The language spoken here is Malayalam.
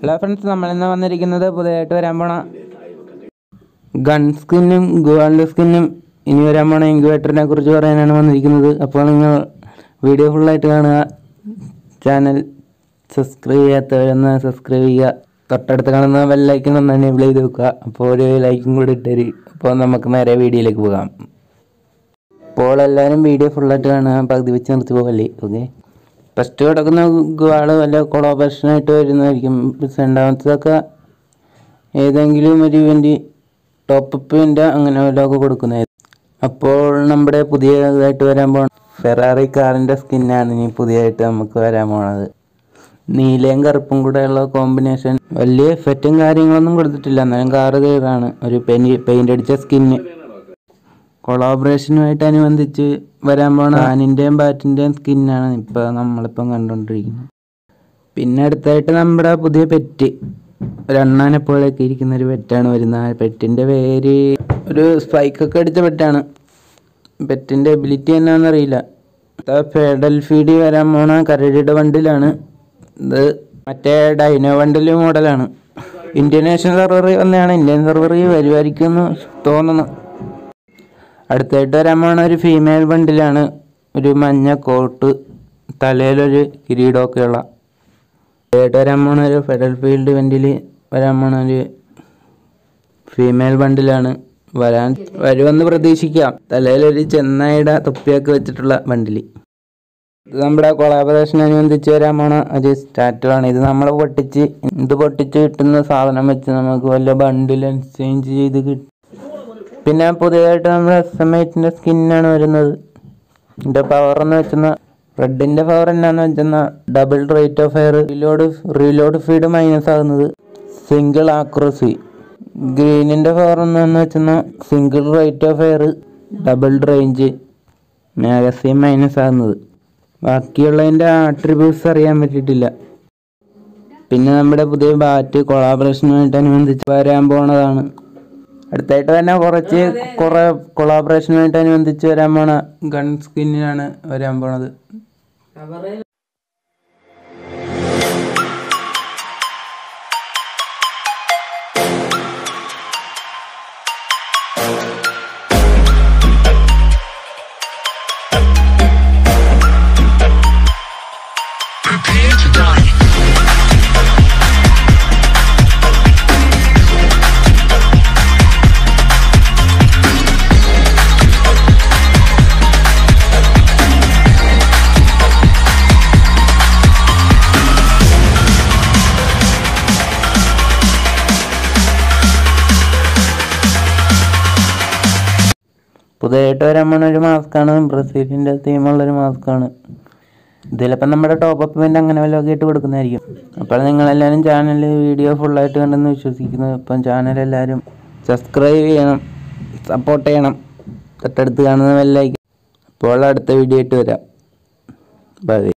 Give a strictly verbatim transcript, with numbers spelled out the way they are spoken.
ഹലോ ഫ്രണ്ട്സ്, നമ്മളിന്ന് വന്നിരിക്കുന്നത് പുതിയതായിട്ട് വരാൻ പോണ ഗൺ സ്കിന്നും ഗോൾഡ് സ്കിന്നും ഇനി വരാൻ പോണ ഇൻക്യുബേറ്ററിനെ കുറിച്ച് പറയാനാണ് വന്നിരിക്കുന്നത്. അപ്പോൾ നിങ്ങൾ വീഡിയോ ഫുള്ളായിട്ട് കാണുക. ചാനൽ സബ്സ്ക്രൈബ് ചെയ്യാത്തവരൊന്ന് സബ്സ്ക്രൈബ് ചെയ്യുക. തൊട്ടടുത്ത് കാണുന്ന ബെല്ലൈക്കൺ ഒന്ന് എനേബിൾ ചെയ്ത് വെക്കുക. അപ്പോൾ ഒരു ലൈക്കും കൂടി ഇട്ടേര്. അപ്പോൾ നമുക്ക് നേരെ വീഡിയോയിലേക്ക് പോകാം. അപ്പോൾ എല്ലാവരും വീഡിയോ ഫുള്ളായിട്ട് കാണുക, പകുതി വെച്ച് നിർത്തി പോകല്ലേ. ഓക്കെ, ഫസ്റ്റ് കിടക്കുന്ന ഗുവാള് വല്ല കൊളാബറേഷനായിട്ട് വരുന്നതായിരിക്കും. രണ്ടാമത്തതൊക്കെ ഏതെങ്കിലും ഒരു ഇവൻ്റ് ടോപ്പ് ഇവൻ്റ് അങ്ങനെ വല്ലതൊക്കെ കൊടുക്കുന്നതായിരിക്കും. അപ്പോൾ നമ്മുടെ പുതിയതായിട്ട് വരാൻ പോണ ഫെറാറി കാറിൻ്റെ സ്കിന്നാണ് ഇനി പുതിയതായിട്ട് നമുക്ക് വരാൻ പോണത്. നീലയും കറുപ്പും കൂടെയുള്ള കോമ്പിനേഷൻ. വലിയ എഫക്റ്റും കാര്യങ്ങളൊന്നും കൊടുത്തിട്ടില്ല, എന്നാലും കാറ് കയറാണ്. ഒരു പെയിന്റ് പെയിൻ്റ് അടിച്ച സ്കിന്ന്. കൊളാബറേഷനുമായിട്ട് അനുബന്ധിച്ച് വരാൻ പോണ ആനിൻ്റെയും ബാറ്റിൻ്റെയും സ്കിന്നാണ് ഇപ്പോൾ നമ്മളിപ്പം കണ്ടുകൊണ്ടിരിക്കുന്നത്. പിന്നെ അടുത്തായിട്ട് നമ്മുടെ പുതിയ പെറ്റ്, ഒരു അണ്ണാനെ പോലെയൊക്കെ ഇരിക്കുന്ന ഒരു പെറ്റാണ് വരുന്നത്. ആ പെറ്റിൻ്റെ പേര് ഒരു സ്പൈക്കൊക്കെ അടിച്ച പെറ്റാണ്. പെറ്റിൻ്റെ എബിലിറ്റി എന്നാണെന്നറിയില്ല. ഫെഡൽ ഫീഡ് വരാൻ പോണ കരടിയുടെ വണ്ടിലാണ് ഇത്. മറ്റേ ഡൈനോ വണ്ടിൽ മോഡലാണ്. ഇന്ത്യൻ സെർവർ വന്നെയാണ്. ഇന്ത്യൻ സെർവർ വരുമായിരിക്കും എന്ന് തോന്നുന്നു. അടുത്തായിട്ട് വരാൻ പോണ ഒരു ഫീമെയിൽ ബണ്ടിലാണ്. ഒരു മഞ്ഞ കോട്ട്, തലയിലൊരു കിരീടമൊക്കെയുള്ള. അടുത്തായിട്ട് വരാൻ പോണ ഒരു ഫെഡൽ ഫീൽഡ് വണ്ടിയിൽ വരാൻ പോണ ഒരു ഫീമെയിൽ ബണ്ടിലാണ്. വരാൻ വരുമെന്ന് പ്രതീക്ഷിക്കാം. തലയിലൊരു ചെന്നായിയുടെ തൊപ്പിയൊക്കെ വെച്ചിട്ടുള്ള ബണ്ടിൽ. ഇത് നമ്മുടെ കൊളാബറേഷൻ അനുബന്ധിച്ച് വരാൻ പോണ ഒരു സ്റ്റാറ്ററാണ്. ഇത് നമ്മൾ പൊട്ടിച്ച് ഇത് പൊട്ടിച്ച് കിട്ടുന്ന സാധനം വെച്ച് നമുക്ക് വല്ല ബണ്ടിൽ എക്സ്ചേഞ്ച് ചെയ്ത് കിട്ടും. പിന്നെ പുതിയതായിട്ട് നമ്മുടെ എസ് എം എയ്റ്റിൻ്റെ സ്കിന്നാണ് വരുന്നത്. ഇതിൻ്റെ പവർ എന്ന് വെച്ചാൽ റെഡിൻ്റെ പവർ എന്നാന്ന് വെച്ചാൽ double rate of fire, reload reload speed minus ആകുന്നത്, സിംഗിൾ ആക്യുറസി. ഗ്രീനിൻ്റെ പവർ എന്താണെന്ന് വെച്ചാൽ single rate of fire, double range, magazine minus ആകുന്നത്. ബാക്കിയുള്ളതിൻ്റെ ആട്രിബ്യൂട്ട്സ് അറിയാൻ പറ്റിയിട്ടില്ല. പിന്നെ നമ്മുടെ പുതിയ ബാറ്റ് കൊളാബറേഷനുമായിട്ട് അനുബന്ധിച്ച് വരാൻ പോണതാണ്. അടുത്തായിട്ട് തന്നെ കുറച്ച് കുറേ കൊളാബറേഷനുമായിട്ട് അനുബന്ധിച്ച് വരാൻ പോണ ഗൺ സ്കിന്നിനാണ് വരാൻ പോണത്. പുതിയതായിട്ട് വരാൻ പോണ ഒരു മാസ്കാണ്. ബ്രസീലിൻ്റെ തീമുള്ളൊരു മാസ്കാണ്. ഇതിലിപ്പം നമ്മുടെ ടോപ്പ് അപ്പ് ഇവൻ്റ് അങ്ങനെ വല്ലതൊക്കെ ഇട്ട് കൊടുക്കുന്നതായിരിക്കും. അപ്പോൾ നിങ്ങളെല്ലാവരും ചാനൽ വീഡിയോ ഫുള്ളായിട്ട് കണ്ടെന്ന് വിശ്വസിക്കുന്നു. ഇപ്പം ചാനൽ എല്ലാവരും സബ്സ്ക്രൈബ് ചെയ്യണം, സപ്പോർട്ട് ചെയ്യണം. തൊട്ടടുത്ത് കാണുന്ന ബെല്ലൈക്കൺ. അപ്പോൾ അടുത്ത വീഡിയോ ആയിട്ട് വരാം. ബൈ.